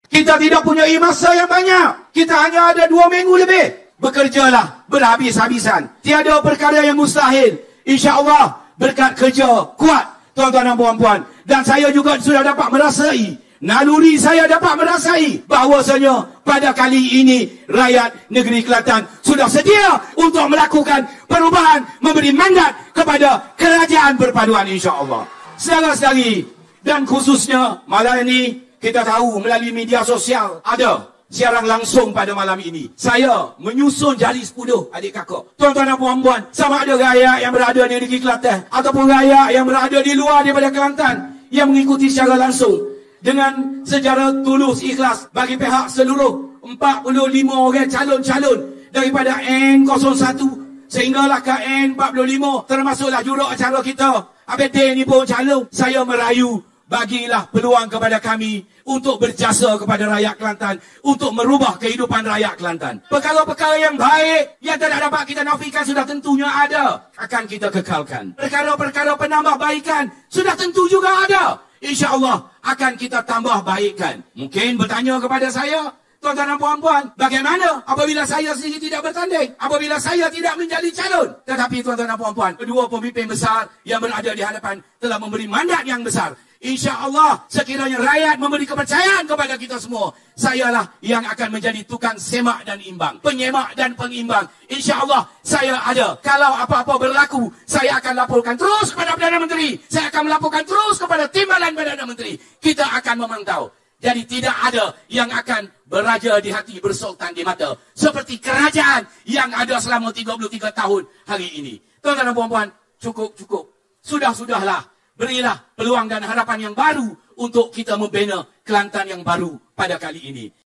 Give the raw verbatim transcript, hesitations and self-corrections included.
Kita tidak punya masa yang banyak. Kita hanya ada dua minggu lebih. Bekerjalah berhabis-habisan. Tiada perkara yang mustahil. InsyaAllah berkat kerja kuat, tuan-tuan dan puan-puan. Dan saya juga sudah dapat merasai, naluri saya dapat merasai bahawasanya pada kali ini rakyat negeri Kelantan sudah sedia untuk melakukan perubahan, memberi mandat kepada kerajaan perpaduan insya-Allah. Saudara-saudari, dan khususnya malam ini kita tahu melalui media sosial ada siaran langsung pada malam ini. Saya menyusun jari sepuluh adik kakak, tuan-tuan dan puan-puan, sama ada rakyat yang berada di negeri Kelantan ataupun rakyat yang berada di luar daripada Kelantan yang mengikuti secara langsung dengan secara tulus ikhlas bagi pihak seluruh empat puluh lima orang calon-calon daripada N kosong satu sehinggalah ke N empat puluh lima, termasuklah juruacara kita Abedin ni pun calon. Saya merayu, bagilah peluang kepada kami untuk berjasa kepada rakyat Kelantan, untuk merubah kehidupan rakyat Kelantan. Perkara-perkara yang baik yang tidak dapat kita nafikan sudah tentunya ada, akan kita kekalkan. Perkara-perkara penambahbaikan sudah tentu juga ada, insya-Allah akan kita tambah baikkan. Mungkin bertanya kepada saya, tuan-tuan dan puan-puan, bagaimana apabila saya sendiri tidak bertanding, apabila saya tidak menjadi calon? Tetapi tuan-tuan dan puan-puan, kedua pemimpin besar yang berada di hadapan telah memberi mandat yang besar. InsyaAllah sekiranya rakyat memberi kepercayaan kepada kita semua, sayalah yang akan menjadi tukang semak dan imbang, penyemak dan pengimbang. InsyaAllah saya ada. Kalau apa-apa berlaku, saya akan laporkan terus kepada Perdana Menteri. Saya akan melaporkan terus kepada Timbalan Perdana Menteri. Kita akan memantau. Jadi tidak ada yang akan beraja di hati, bersultan di mata seperti kerajaan yang ada selama tiga puluh tiga tahun hari ini. Tuan-tuan dan puan-puan, cukup-cukup. Sudah-sudahlah. Berilah peluang dan harapan yang baru untuk kita membina Kelantan yang baru pada kali ini.